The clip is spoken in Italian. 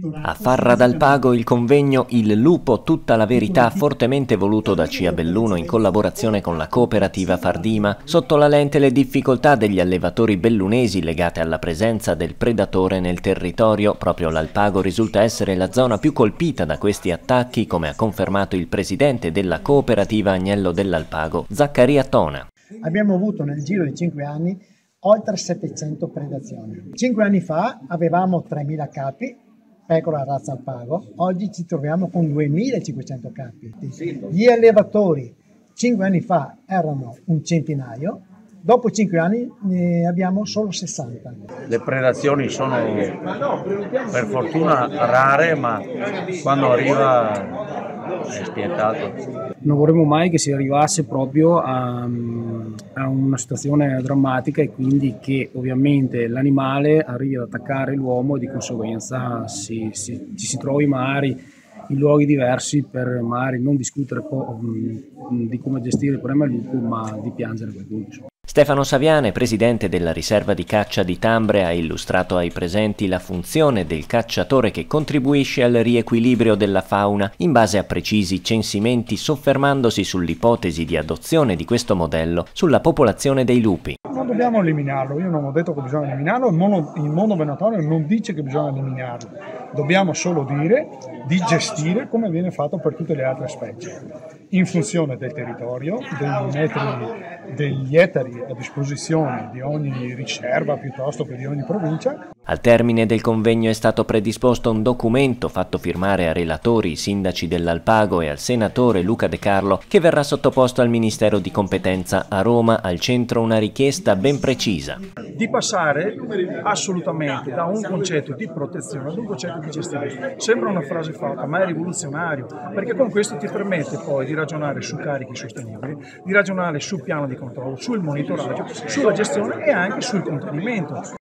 A Farra d'Alpago il convegno Il lupo tutta la verità, fortemente voluto da CIA Belluno in collaborazione con la cooperativa Fardima, sotto la lente le difficoltà degli allevatori bellunesi legate alla presenza del predatore nel territorio. Proprio l'Alpago risulta essere la zona più colpita da questi attacchi, come ha confermato il presidente della cooperativa Agnello dell'Alpago, Zaccaria Tona. Abbiamo avuto nel giro di 5 anni oltre 700 predazioni. 5 anni fa avevamo 3.000 capi, pecora razza Alpago, oggi ci troviamo con 2.500 capi. Gli allevatori 5 anni fa erano un centinaio, dopo 5 anni ne abbiamo solo 60. Le predazioni sono per fortuna rare, ma quando arriva è spietato. Non vorremmo mai che si arrivasse proprio a una situazione drammatica e quindi che ovviamente l'animale arrivi ad attaccare l'uomo e di conseguenza ci si trovi magari in luoghi diversi per magari non discutere di come gestire il problema del lupo, ma di piangere qualcuno. Stefano Saviane, presidente della riserva di caccia di Tambre, ha illustrato ai presenti la funzione del cacciatore che contribuisce al riequilibrio della fauna in base a precisi censimenti, soffermandosi sull'ipotesi di adozione di questo modello sulla popolazione dei lupi. Non dobbiamo eliminarlo, io non ho detto che bisogna eliminarlo, il mondo venatorio non dice che bisogna eliminarlo, dobbiamo solo dire di gestire come viene fatto per tutte le altre specie, in funzione del territorio, degli ettari a disposizione di ogni riserva piuttosto che di ogni provincia. Al termine del convegno è stato predisposto un documento fatto firmare a relatori, i sindaci dell'Alpago e al senatore Luca De Carlo, che verrà sottoposto al Ministero di competenza a Roma. Al centro una richiesta ben precisa. Di passare assolutamente da un concetto di protezione ad un concetto di gestione. Sembra una frase fatta, ma è rivoluzionario, perché con questo ti permette poi di ragionare su carichi sostenibili, di ragionare sul piano di controllo, sul monitoraggio, sulla gestione e anche sul contenimento.